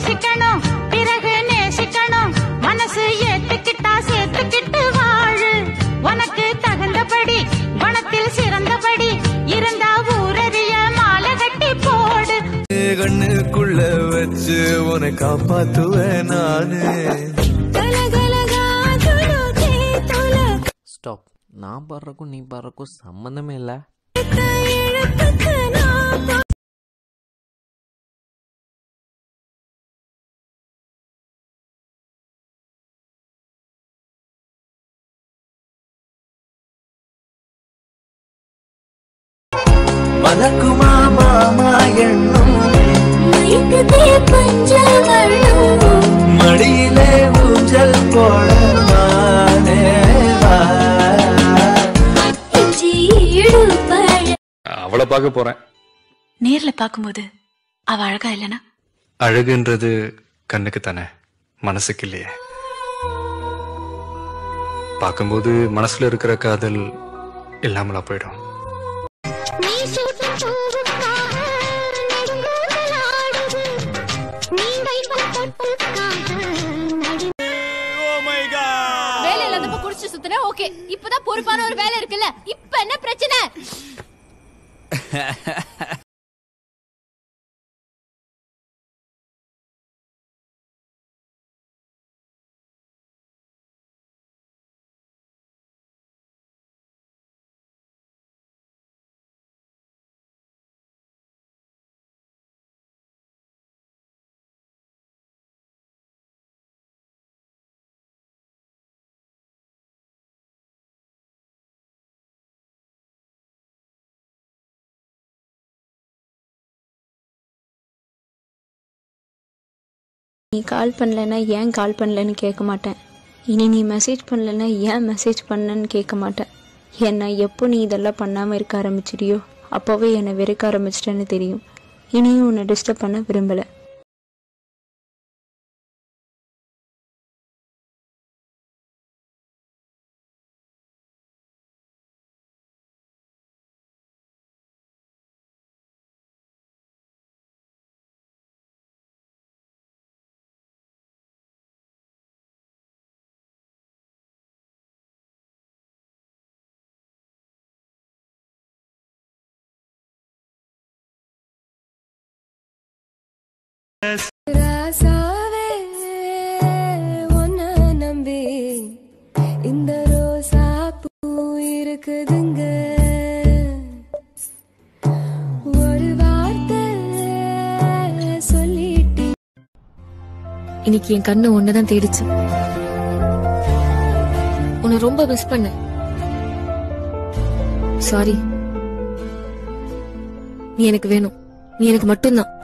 யோசிக்கணும் பிறகு நேசிக்கணும் மனசு ஏத்துக்கிட்டா சேர்த்துக்கிட்டு வாழு உனக்கு தகுந்தபடி வனத்தில் சிறந்தபடி இருந்தா ஊரறிய மாலை கட்டி போடு கண்ணுக்குள்ள வச்சு உன்னை காப்பாத்துவேன் நானு. ஸ்டாப். நான் பாடுறக்கும் நீ பாடுறக்கும் சம்பந்தமே இல்ல. மலக்குமா மாமா எண்ணும் மடியிலே ஊஞ்சல் போட அவளை பார்க்க போறேன். நேர்ல பாக்கும்போது அவ அழகா இல்லனா? அழகுன்றது கண்ணுக்கு தானே, மனசுக்கு இல்லையே. பார்க்கும்போது மனசுல இருக்கிற காதல் இல்லாமலா போயிடும். வேலை இல்லாதப்ப குடிச்சு சுத்துற ஓகே, இப்பதான் பொறுப்பான ஒரு வேலை இருக்குல்ல, இப்ப என்ன பிரச்சனை? நீ கால் பண்ணலன்னா ஏன் கால் பண்ணலன்னு கேட்க மாட்டேன். இனி நீ மெசேஜ் பண்ணலன்னா ஏன் மெசேஜ் பண்ணன்னு கேட்க மாட்டேன். ஏன்னா எப்போ நீ இதெல்லாம் பண்ணாமல் இருக்க ஆரம்பிச்சிடியோ அப்போவே என்னை வெறுக்க ஆரம்பிச்சிட்டேன்னு தெரியும். இனியும் உன்னை டிஸ்டர்ப் பண்ண விரும்பலை. நம்பி இந்த ரோசா பூ இருக்குதுங்க, ஒரு வார்த்தை சொல்லிட்டு. இன்னைக்கு என் கண்ணு ஒன்னதான் தேடிச்சு. உன்னை ரொம்ப மிஸ் பண்ண. சாரி. நீ எனக்கு வேணும், நீ எனக்கு மட்டும்தான்.